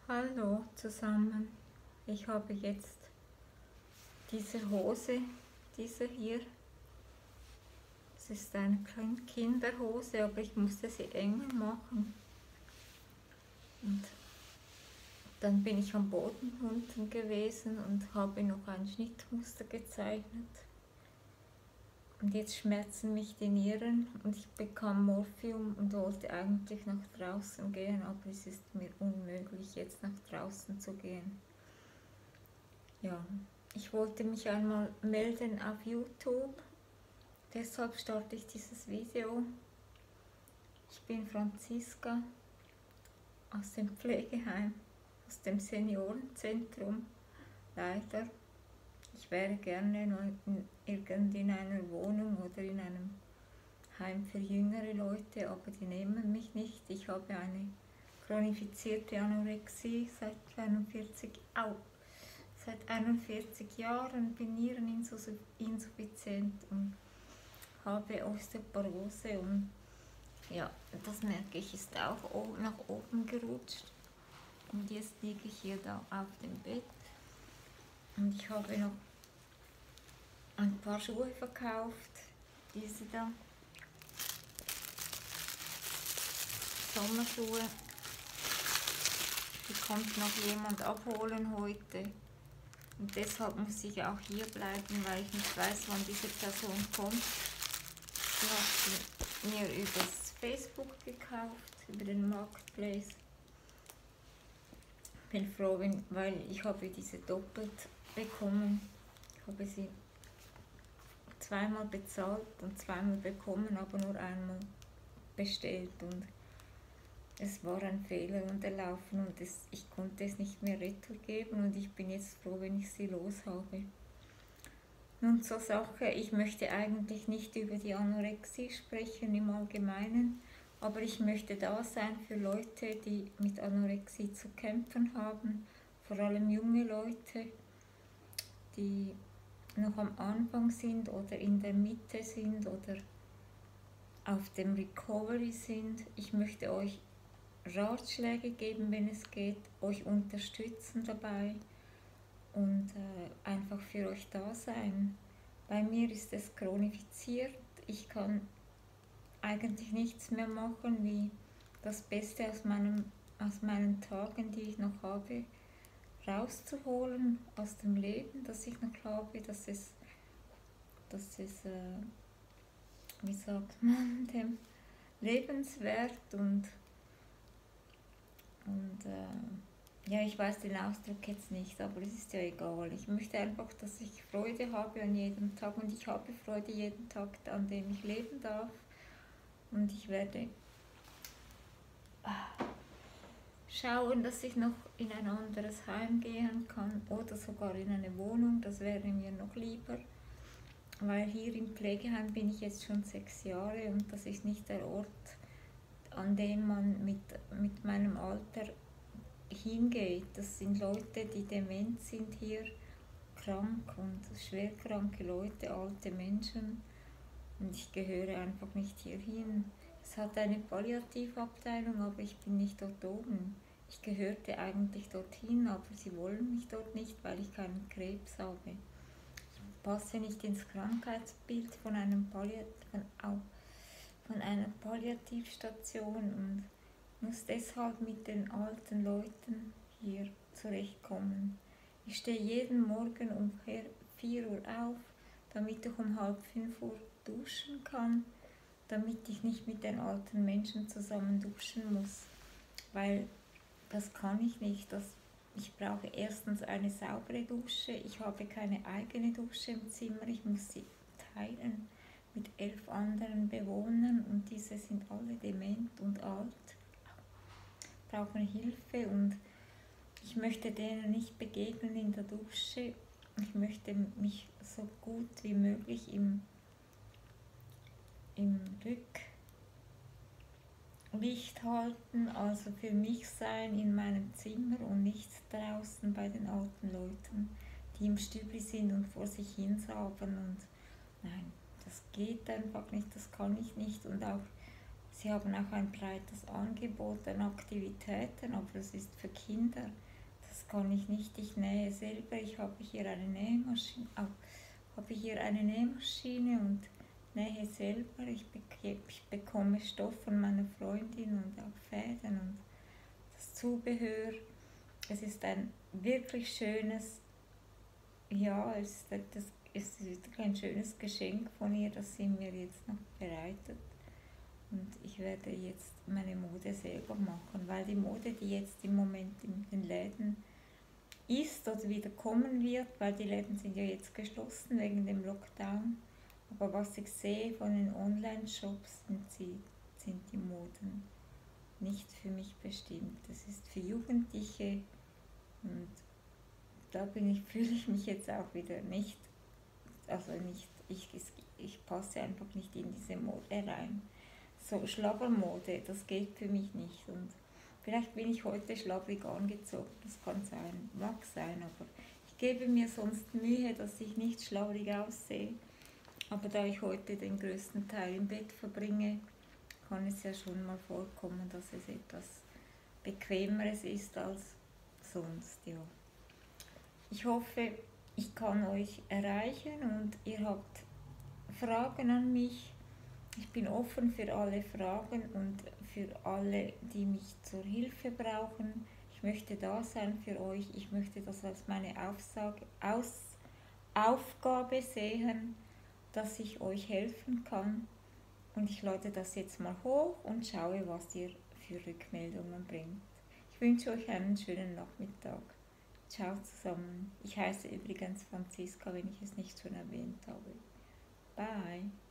Hallo zusammen, ich habe jetzt diese Hose, diese hier, es ist eine Kinderhose, aber ich musste sie enger machen und dann bin ich am Boden unten gewesen und habe noch ein Schnittmuster gezeichnet und jetzt schmerzen mich die Nieren und ich bekam Morphium und wollte eigentlich nach draußen gehen, aber es ist mir unmöglich jetzt nach draußen zu gehen. Ja, ich wollte mich einmal melden auf YouTube, deshalb starte ich dieses Video. Ich bin Franziska aus dem Pflegeheim, aus dem Seniorenzentrum, leider. Ich wäre gerne noch in einer Wohnung oder in einem Heim für jüngere Leute, aber die nehmen mich nicht. Ich habe eine chronifizierte Anorexie seit 41 Jahren, bin niereninsuffiziент und habe Osteoporose und ja, das merke ich, ist auch nach oben gerutscht und jetzt liege ich hier da auf dem Bett und ich habe noch ein paar Schuhe verkauft, diese da, Sommerschuhe, die kommt noch jemand abholen heute. Und deshalb muss ich auch hier bleiben, weil ich nicht weiß, wann diese Person kommt. Sie hat sie mir über Facebook gekauft, über den Marketplace. Bin froh, weil ich habe diese doppelt bekommen. Ich habe sie zweimal bezahlt und zweimal bekommen, aber nur einmal bestellt. Und es war ein Fehler unterlaufen und ich konnte es nicht mehr retour geben und ich bin jetzt froh, wenn ich sie los habe. Nun zur Sache, ich möchte eigentlich nicht über die Anorexie sprechen im Allgemeinen, aber ich möchte da sein für Leute, die mit Anorexie zu kämpfen haben, vor allem junge Leute, die noch am Anfang sind oder in der Mitte sind oder auf dem Recovery sind. Ich möchte euch Ratschläge geben, wenn es geht, euch unterstützen dabei und einfach für euch da sein. Bei mir ist es chronifiziert, ich kann eigentlich nichts mehr machen, wie das Beste aus meinen Tagen, die ich noch habe, rauszuholen aus dem Leben, das ich noch habe, dass es wie sagt man, dem lebenswert und ja, ich weiß den Ausdruck jetzt nicht, aber es ist ja egal. Ich möchte einfach, dass ich Freude habe an jedem Tag und ich habe Freude jeden Tag, an dem ich leben darf. Und ich werde schauen, dass ich noch in ein anderes Heim gehen kann oder sogar in eine Wohnung, das wäre mir noch lieber. Weil hier im Pflegeheim bin ich jetzt schon 6 Jahre und das ist nicht der Ort, an dem man mit meinem Alter hingeht. Das sind Leute, die dement sind hier, krank und schwerkranke Leute, alte Menschen und ich gehöre einfach nicht hierhin. Es hat eine Palliativabteilung, aber ich bin nicht dort oben. Ich gehörte eigentlich dorthin, aber sie wollen mich dort nicht, weil ich keinen Krebs habe. Ich passe nicht ins Krankheitsbild von einer Palliativstation und muss deshalb mit den alten Leuten hier zurechtkommen. Ich stehe jeden Morgen um 4 Uhr auf, damit ich um halb 5 Uhr duschen kann, damit ich nicht mit den alten Menschen zusammen duschen muss, weil das kann ich nicht. Ich brauche erstens eine saubere Dusche, ich habe keine eigene Dusche im Zimmer, ich muss sie teilen mit 11 anderen Bewohnern und diese sind alle dement und alt, brauchen Hilfe und ich möchte denen nicht begegnen in der Dusche. Ich möchte mich so gut wie möglich im Rücklicht halten, also für mich sein in meinem Zimmer und nicht draußen bei den alten Leuten, die im Stübli sind und vor sich hin sabbern und nein, das geht einfach nicht, das kann ich nicht und auch Sie haben auch ein breites Angebot an Aktivitäten, aber das ist für Kinder. Das kann ich nicht. Ich nähe selber. Ich habe hier eine Nähmaschine und nähe selber. Ich bekomme Stoff von meiner Freundin und auch Fäden und das Zubehör. Es ist ein wirklich schönes, ja, es ist wirklich ein schönes Geschenk von ihr, das sie mir jetzt noch bereitet. Und ich werde jetzt meine Mode selber machen, weil die Mode, die jetzt im Moment in den Läden ist oder wieder kommen wird, weil die Läden sind ja jetzt geschlossen wegen dem Lockdown. Aber was ich sehe von den Online-Shops, sind die Moden nicht für mich bestimmt. Das ist für Jugendliche und da fühle ich mich jetzt auch wieder nicht, also nicht, ich passe einfach nicht in diese Mode rein. So Schlabbermode, das geht für mich nicht. Und vielleicht bin ich heute schlabberig angezogen, das kann sein, mag sein, aber ich gebe mir sonst Mühe, dass ich nicht schlabberig aussehe. Aber da ich heute den größten Teil im Bett verbringe, kann es ja schon mal vorkommen, dass es etwas Bequemeres ist als sonst. Ja. Ich hoffe, ich kann euch erreichen und ihr habt Fragen an mich. Ich bin offen für alle Fragen und für alle, die mich zur Hilfe brauchen. Ich möchte da sein für euch. Ich möchte das als meine Aufgabe sehen, dass ich euch helfen kann. Und ich lade das jetzt mal hoch und schaue, was ihr für Rückmeldungen bringt. Ich wünsche euch einen schönen Nachmittag. Ciao zusammen. Ich heiße übrigens Franziska, wenn ich es nicht schon erwähnt habe. Bye.